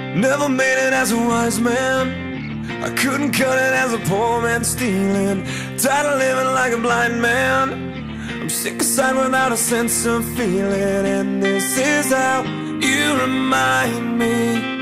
Never made it as a wise man. I couldn't cut it as a poor man stealing. Tired of living like a blind man. I'm sick aside without a sense of feeling. And this is how you remind me.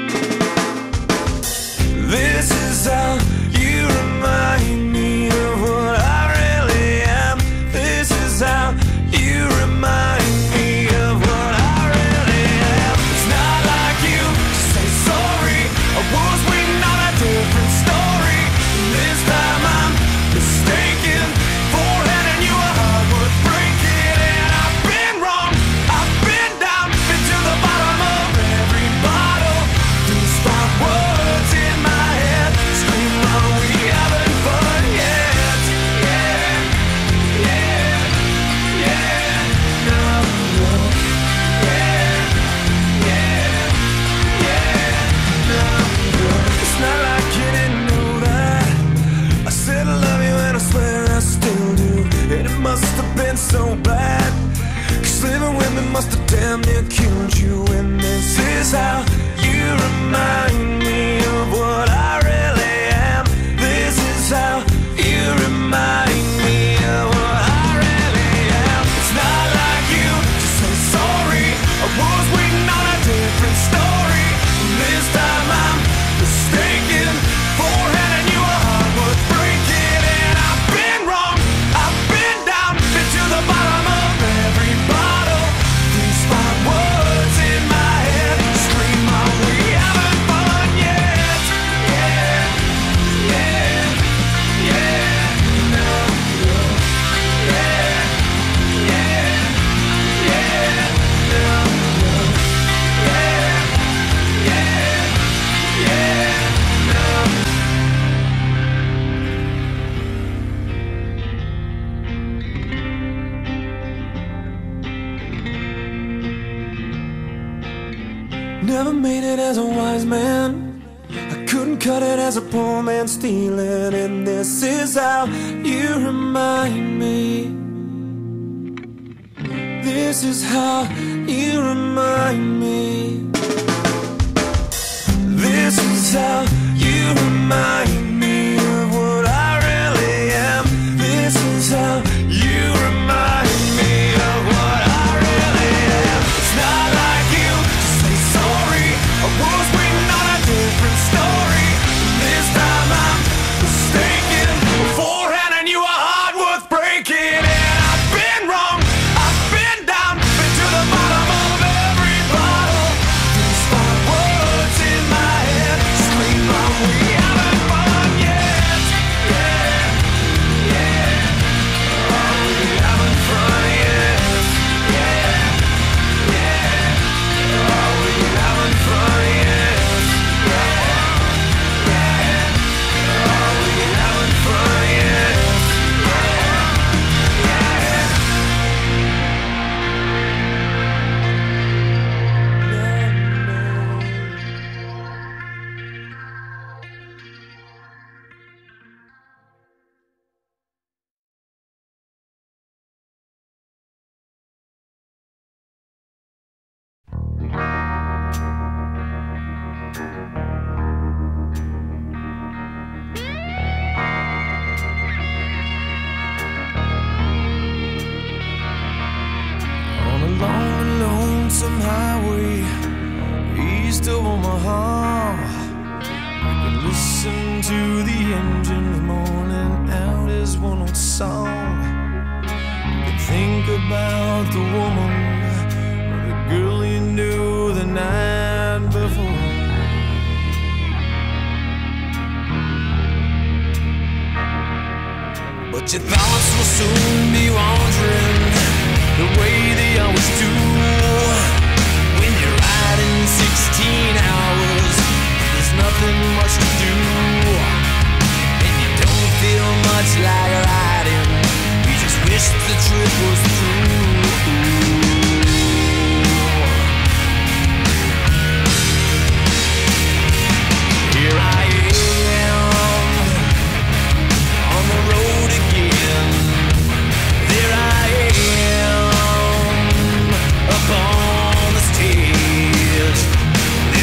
This is how you remind me of what I really am. This is how you remind me of what I really am. It's not like you to say sorry. I was waiting on a different story. This time I'm mistaken for handing you a heart worth breaking. And I've been wrong, I've been down, been to the bottom of every bottle. These five words in my head scream, are we having fun yet? Yeah, yeah, yeah, no, no. Yeah, yeah, yeah, no, no. It's not like you didn't know that I said I love you and I swear I still do. And it must have been so bad, 'cause living with me must have damn near killed you. And this is how you remind me of what I really am. This is how you remind me of what I really am. It's not like you to say sorry. I was waiting on a different story. This time I'm mistaken for handing you a heart worth breaking. And I've been wrong, I've been down, been to the bottom of every bottle. These five words in my head scream, are we having fun yet? Yeah, yeah, yeah, no, no. Yeah, yeah, yeah, no, no. Yeah, yeah, yeah, no. Never made it as a wise man. I couldn't cut it as a poor man stealing. And this is how you remind me. This is how you remind me. This is how you remind me of what I really am. This is how you remind me of what I really am. It's not like you to say sorry. I was waiting on a different story. This time I'm mistaken for handing you a heart worth breaking. And I've been wrong, I've been down, been to the bottom of every bottle. These five words in my head scream, are we having fun yet? Yeah, yeah, are we having fun yet? Yeah, yeah, are we having fun yet? Yeah, yeah, are we having fun yet? Yeah, on a long, lonesome highway east of Omaha, you can listen to the engines moaning out his one old song. You can think about the woman or the girl you knew the night before. But your thoughts will soon be wandering the way they always do. When you're riding 16 hours, there's nothing much to do, and you don't feel much like riding. You just wish the trip was through. Here I am on the road again. There I am up on the stage.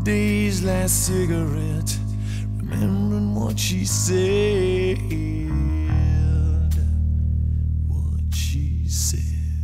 day's last cigarette, remembering what she said. What she said.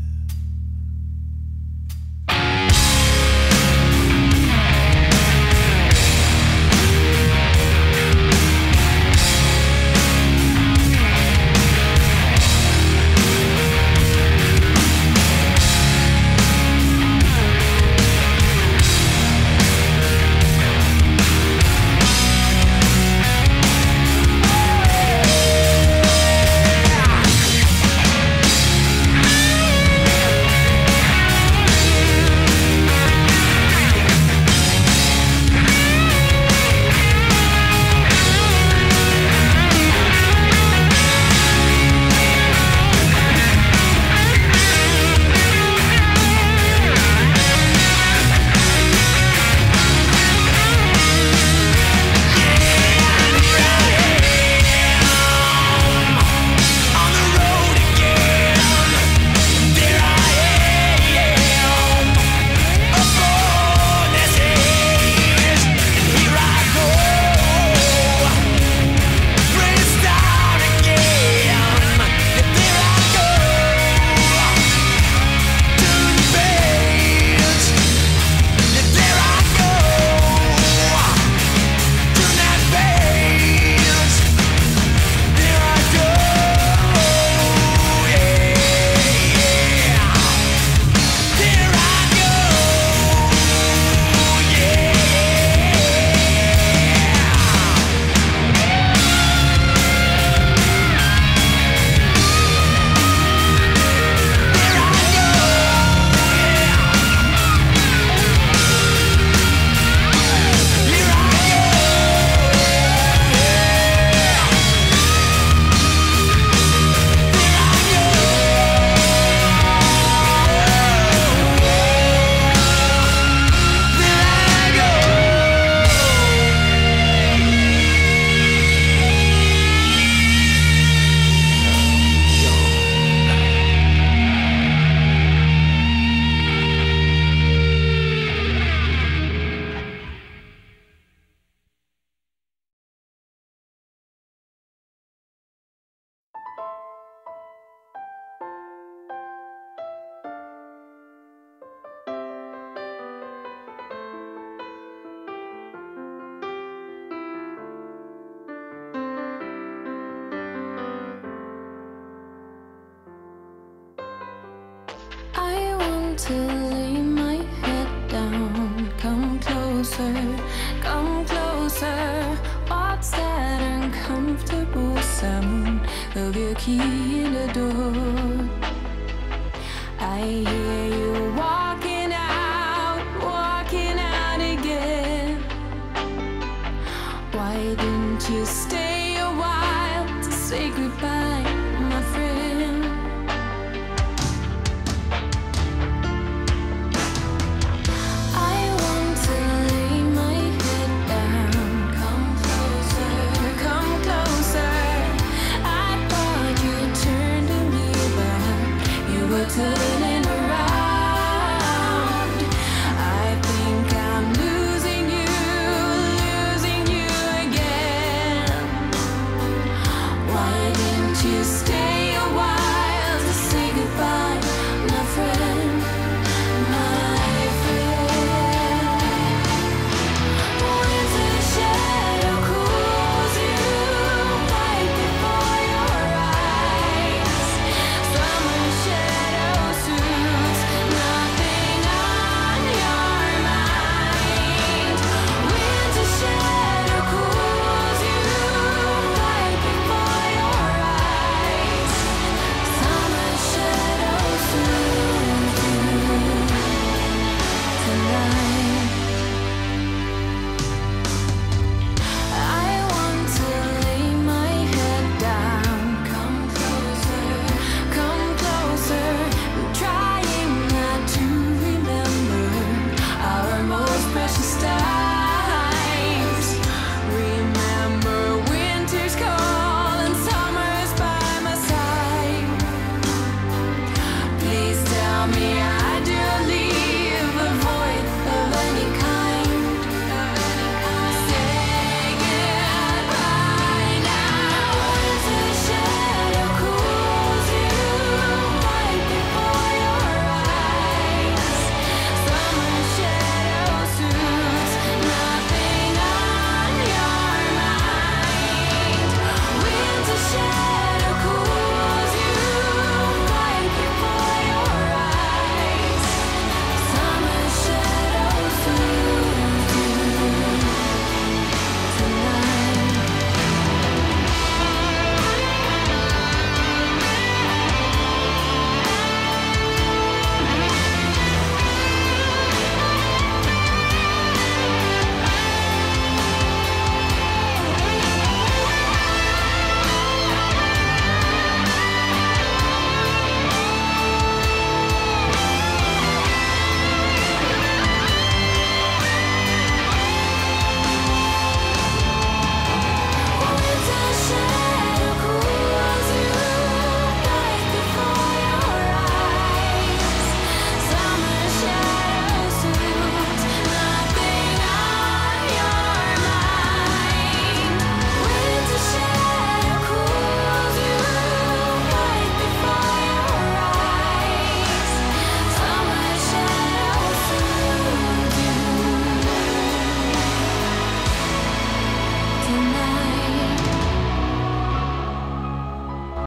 I want to lay my head down. Come closer, come closer. What's that uncomfortable sound of your key in the door? I hear you walking out again. Why didn't you stay?